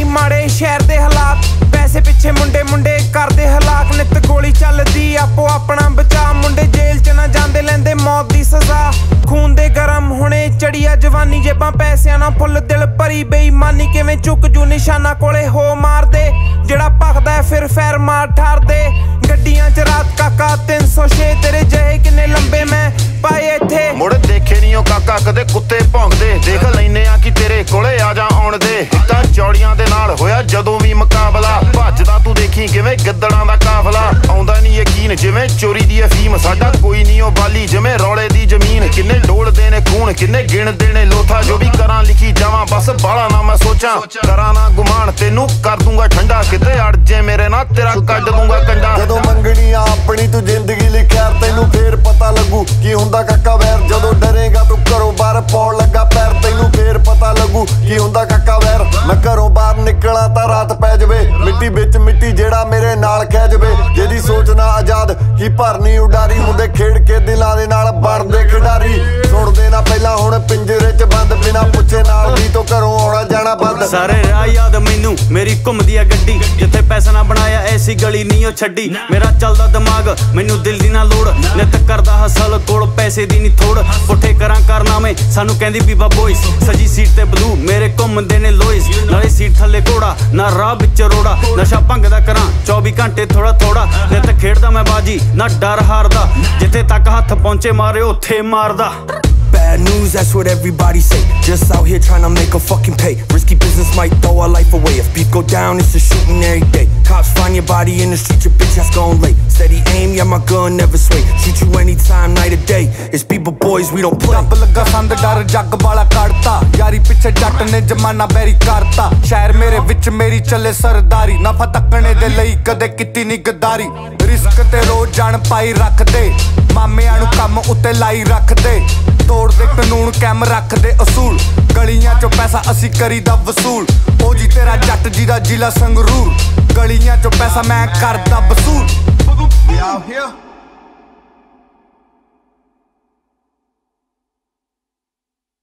माड़े शहर दे हालात पैसे पिछे मुंडे मुंडे करदे हलाक नित गोली चलदी आपो अपना बचा मुंडे जेल च ना जांदे लैंदे मौत दी सजा खून दे गरम हुणे चढ़िया जवानी जेबां पैसियां ना फुल दिल भरी बेईमानी किवें चुक जू निशाना कोले हो मार दे जेड़ा भखदा है फिर फैर मार ठार दे गड्डियां च रात काका 306 तेरे जहे किन्ने लंबे मैं पाए इत्थे मुड़ देखे नी ओ काका कदे कुत्ते भौंकदे देख लैने आ कि तेरे कोले आ जा आउण दे तां चौड़ियां दे नाल होया जदों भी मुकाबला भजदा तू देखी किवें गिद्दड़ां दा काफला आउंदा नी यकीन जिवें चोरी दी अफीम साडा कोई नी ओ बाली जिवें रौले दी जमीन किन्ने डोलदे ने खून किन्ने गिणदे ने लोथा जो भी करां लिखी जावां बस बाला ना मैं सोचां करां ना गुमान तेनू कर दूंगा ठंडा किते अड़ जे मेरे ना तेरा कड्ड दूंगा कंडा जदों मंगनी अपनी तू जिंदगी लिखिया तेनू फेर पता लगू की हुंदा काका वैर जदों डरेगा तू घरों बाहर पौड़ लगा पैर तेनू फेर पता लगू की हुंदा काका वैर मैं घरों बाहर निकला तां रात पै जवे मिट्टी बिच मिट्टी जेड़ा मेरे नाल खै जवे जेदी सोच ना आजाद की भरनी उडारी मुंडे खेड़ के दिलां दे नाल बनदे खिडारी सुणदे ना पहला हुण पिंजरे च बंद बिना पुछे नाल भी तो घरों आउणा जाना बंद सारे राह याद मैनू मेरी घुमदी आ गड्डी जिथे पैसा ना बनाया ऐसी गली नहीं ओ छड्डी मेरा चलदा दिमाग मैनू दिल दी ना लोड़ नित करदा हसल कोल पैसे दी नहीं थोड़ पुठे करां कारनामे सानू कहंदी बीबा बॉयज सजी सीट ते ब्लू मेरे घुमदे ने लोइस नाले सीट थल्ले घोड़ा ना राह विच रोड़ा नशा भंगदा करां 24 घंटे थोड़ा थोड़ा नित खेड़दा मैं बाजी ना डर हारदा जिथे तक हथ पहुंचे मारे उत्थे मारदा Bad news, that's what everybody say. Just out here trying to make a fucking pay. Risky business might throw our life away. If beef go down, it's a shooting every day. Cops find your body in the street, your bitch ass gone late. Steady aim, yeah my gun never sway. Shoot you anytime, night or day. It's people boys, we don't play. ਰੱਬ ਲੱਗਾ ਸੰਦ ਡਰ ਜੱਗ ਵਾਲਾ ਕੱਢਤਾ ਯਾਰੀ ਪਿੱਛੇ ਜੱਟ ਨੇ ਜਮਾਨਾ ਬੈਰੀ ਕਰਤਾ ਸ਼ਹਿਰ ਮੇਰੇ ਵਿੱਚ ਮੇਰੀ ਚੱਲੇ ਸਰਦਾਰੀ ਨਫਾ ਤੱਕਣੇ ਦੇ ਲਈ ਕਦੇ ਕੀਤੀ ਨਹੀਂ ਗਦਾਰੀ ਰਿਸਕ ਤੇ ਰੋਜ਼ ਜਾਣ ਪਾਈ ਰੱਖਦੇ ਮਾਮਿਆਂ ਨੂੰ ਕੰਮ ਉੱਤੇ ਲਾਈ ਰੱਖਦੇ ਤੋੜਦੇ ਕਾਨੂੰਨ ਕੈਮ ਰੱਖਦੇ ਅਸੂਲ ਗਲੀਆਂ ਚੋਂ ਪੈਸਾ ਅਸੀਂ ਕਰੀਦਾ ਵਸੂਲ ਉਹ ਜੀ ਤੇਰਾ ਜੱਟ ਜੀ ਦਾ ਜ਼ਿਲ੍ਹਾ ਸੰਗਰੂਰ ਗਲੀਆਂ ਚੋਂ ਪੈਸਾ ਮੈਂ ਕਰਦਾ ਵਸੂਲ